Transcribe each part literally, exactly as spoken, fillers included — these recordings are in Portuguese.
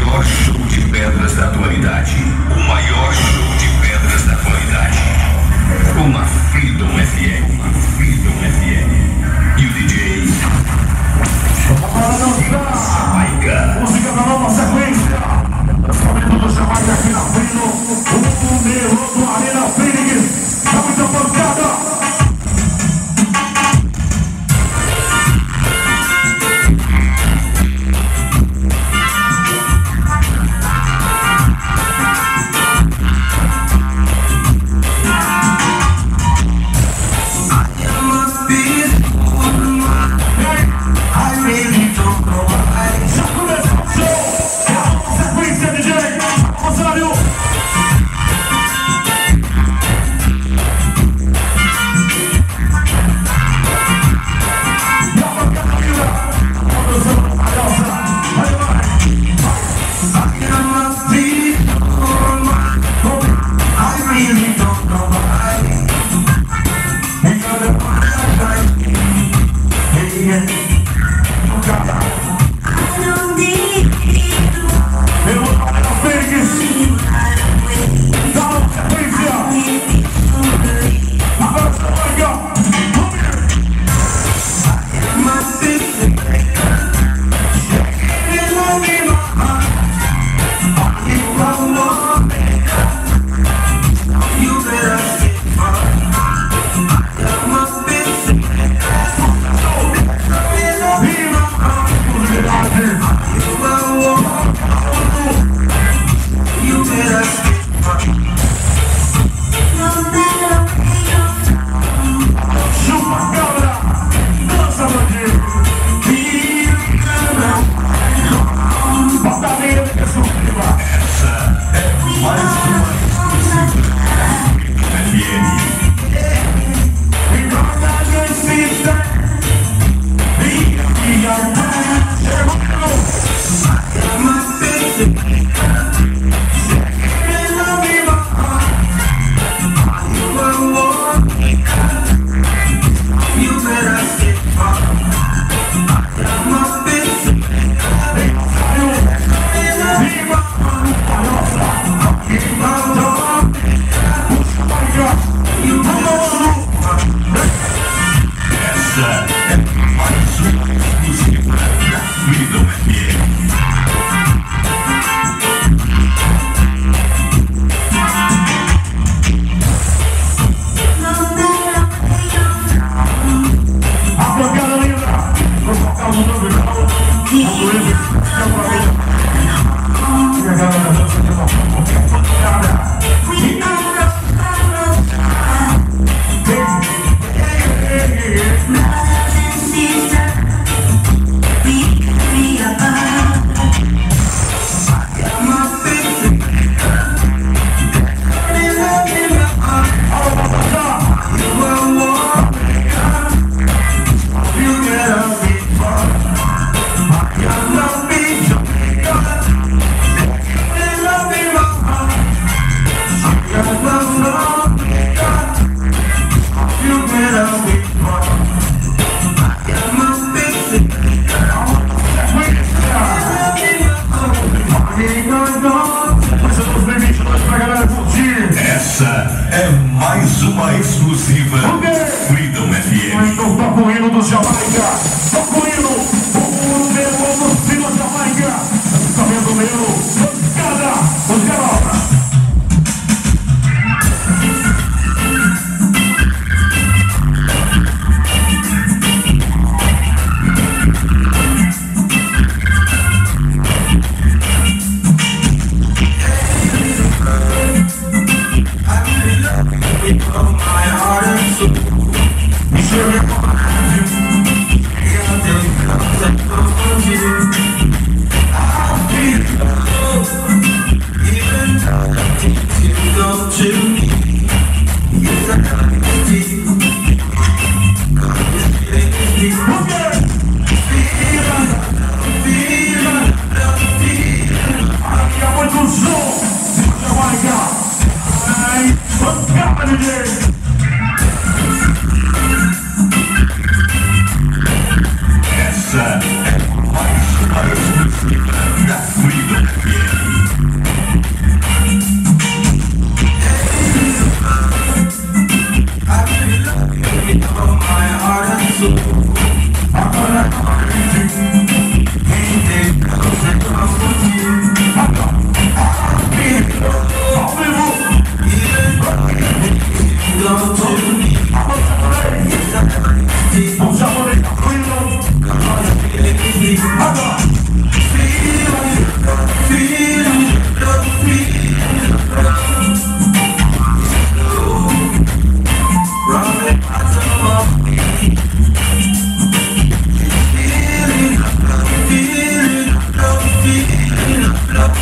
maior show de pedras da atualidade. O maior show de pedras da atualidade. Com a Freedom F M. Uma Freedom F M. E o D J Jamaica. Música da nova sequência. Lançamento do Jamaica aqui na Freedom. O número do Arena Phoenix. Dá muita pancada. My heart and soul.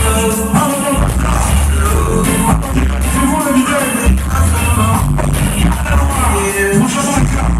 Segura, D J. Puxa mais cá.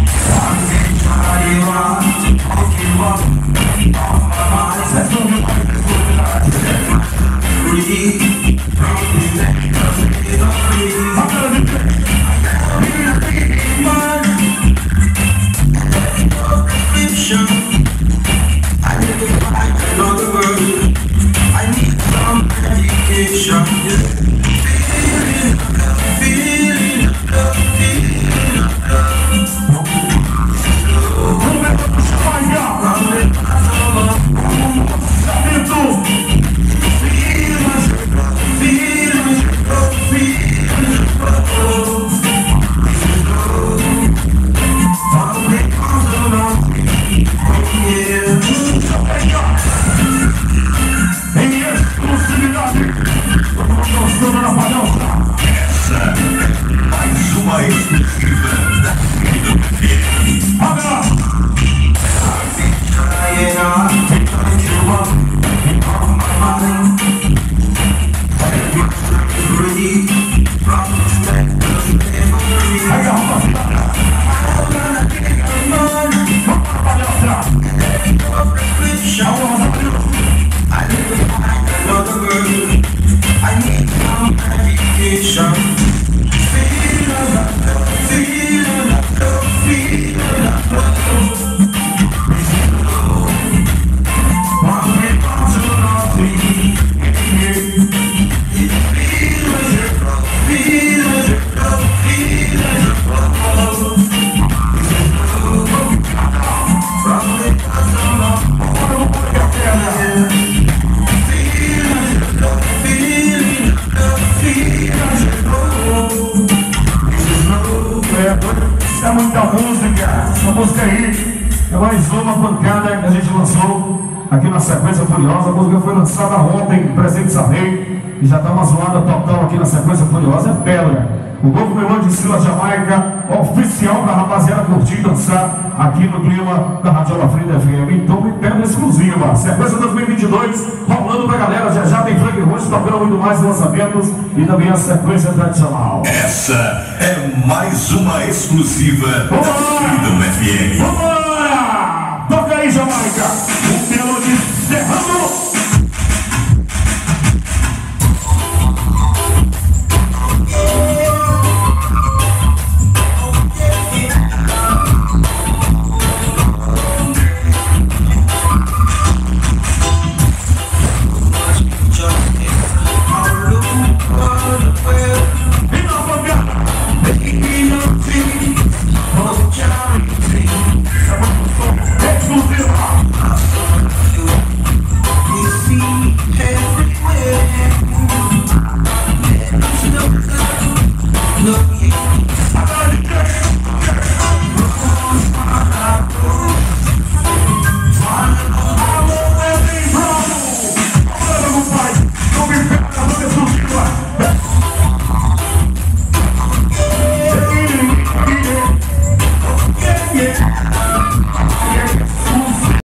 É muita música, essa música aí é mais uma pancada que a gente lançou aqui na Sequência Furiosa. A música foi lançada ontem, presente a Rei, e já tá uma zoada total aqui na Sequência Furiosa, é pedra. O novo melô de Sila Jamaica, oficial pra rapaziada curtir e dançar aqui no clima da Radiola Frida F M. Então, me pega exclusiva. Sequência dois mil e vinte e dois, rolando pra galera. Já já tem Frank Rocha tocando muito mais lançamentos e também a sequência tradicional. Essa é mais uma exclusiva da Freedom F M. Vambora! Toca aí, Jamaica!